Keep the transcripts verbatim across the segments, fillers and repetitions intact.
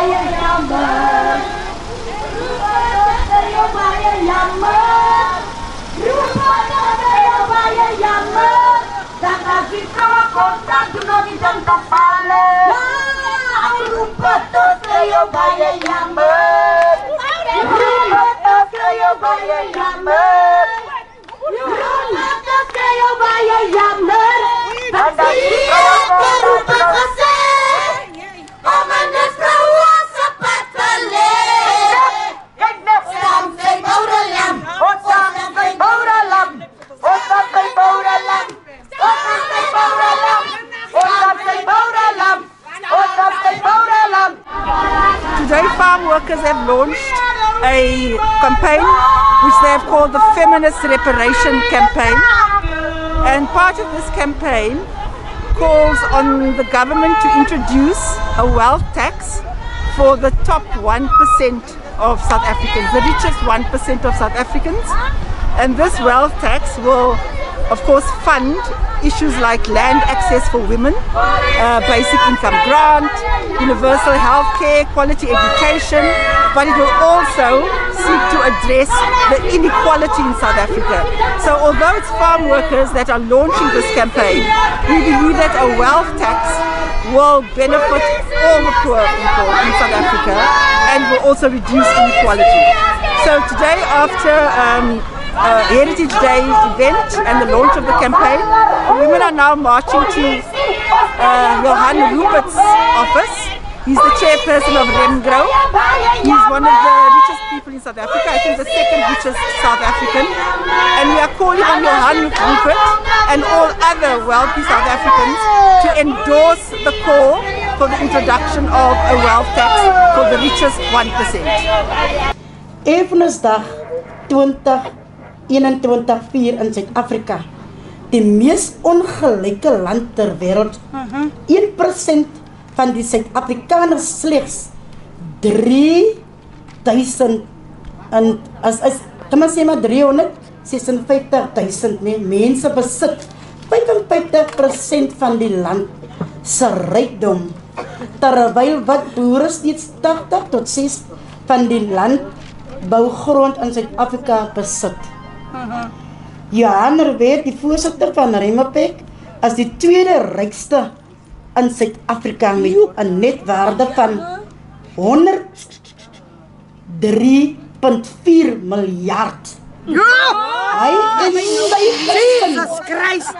baie jammer. Stereo baie jammer. Rupanya stereo baie jammer. Dan as die vrouwen kontak doen nog niet aan te vallen. Ja, Rupanya stereo baie jammer. Rupanya stereo baie jammer. Rupanya stereo baie jammer. Dan as die vrouwen kontak doen nog Today, farm workers have launched a campaign which they have called the Feminist Reparation Campaign. And part of this campaign calls on the government to introduce a wealth tax for the top one percent of South Africans, the richest one percent of South Africans. And this wealth tax will, of course, fund issues like land access for women, uh, basic income grant, universal health care, quality education, but it will also seek to address the inequality in South Africa. So although it's farm workers that are launching this campaign, we believe that a wealth tax will benefit all the poor people in South Africa and will also reduce inequality. So today, after um, Uh, Heritage Day event and the launch of the campaign, the women are now marching to uh, Johan Rupert's office. He's the chairperson of Remgrow. He's one of the richest people in South Africa, I think the second richest South African. And we are calling on Johan Rupert and all other wealthy South Africans to endorse the call for the introduction of a wealth tax for the richest one percent. Evenesdag twintig eenentwintig vier in Suid-Afrika, die mees ongelyke land ter wêreld. een persent van die Suid-Afrikaners slegs drie duisend en as as kom ons sê maar driehonderd sesenvyftig duisend nee, mense besit vyf en vyftig persent van die land se rykdom, terwyl wat boere steeds tagtig tot ses van die landbougrond in Suid-Afrika besit. Johan Rupert, die voorsitter van Remapek, as die tweede rykste in Suid-Afrika met 'n netwaarde van honderd drie komma vier miljard. Hy en sy gesin,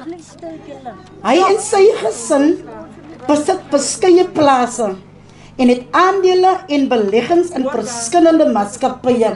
hy en sy gesin besit verskeie plase en het aandele en beleggings in verskillende maatskappye.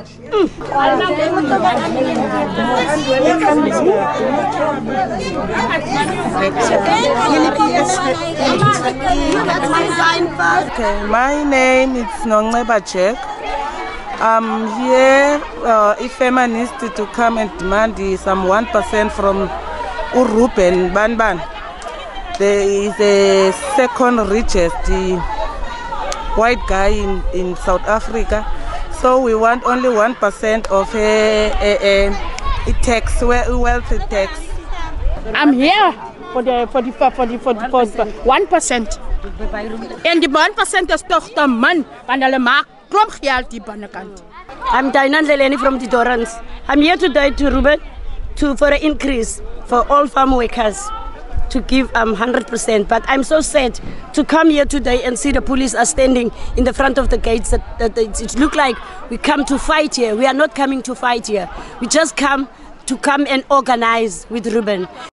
Okay, my name is Nongceba Jack. I'm here uh, if feminist to come and demand some one percent from Urupen Banban. There is a second richest the white guy in, in South Africa. So we want only one percent of a, a, a, a tax, wealth tax. I'm here for the for the for the for the for the one percent. And the one percent is toch de man van hulle maak klomp geld die binnekant. I'm Dainan Leleni from the Dorans. I'm here today to Ruben to for an increase for all farm workers to give um one hundred percent. But I'm so sad to come here today and see the police are standing in the front of the gates. That, that it, it look like we come to fight here. We are not coming to fight here. We just come to come and organize with Ruben.